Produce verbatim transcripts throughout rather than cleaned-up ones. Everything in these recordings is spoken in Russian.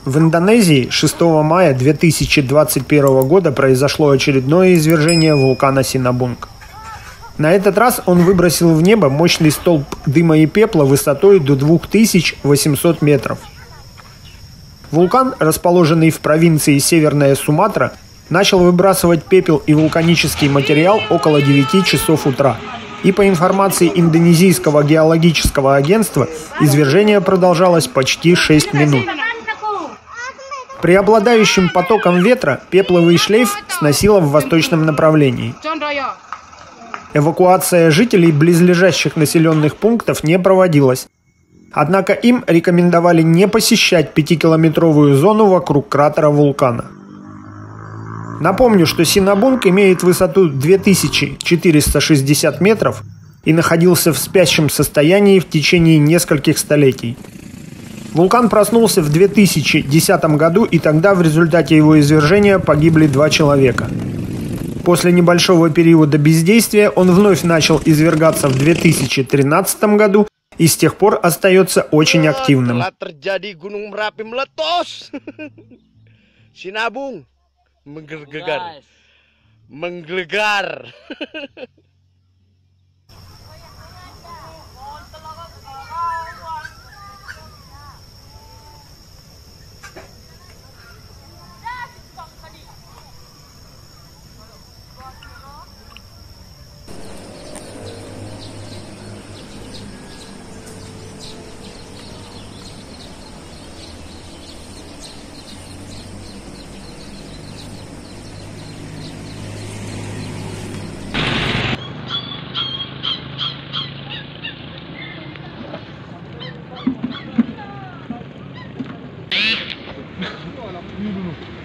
В Индонезии шестого мая две тысячи двадцать первого года произошло очередное извержение вулкана Синабунг. На этот раз он выбросил в небо мощный столб дыма и пепла высотой до двух тысяч восьмисот метров. Вулкан, расположенный в провинции Северная Суматра, начал выбрасывать пепел и вулканический материал около девяти часов утра. И по информации Индонезийского геологического агентства, извержение продолжалось почти шесть минут. Преобладающим потоком ветра пепловый шлейф сносило в восточном направлении. Эвакуация жителей близлежащих населенных пунктов не проводилась. Однако им рекомендовали не посещать пятикилометровую зону вокруг кратера вулкана. Напомню, что Синабунг имеет высоту две тысячи четыреста шестьдесят метров и находился в спящем состоянии в течение нескольких столетий. Вулкан проснулся в две тысячи десятом году, и тогда в результате его извержения погибли два человека. После небольшого периода бездействия он вновь начал извергаться в две тысячи тринадцатом году и с тех пор остается очень активным. Menggelegar, menggelegar.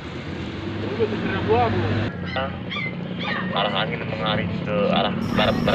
Arah angin mengarah ke arah barat-barat.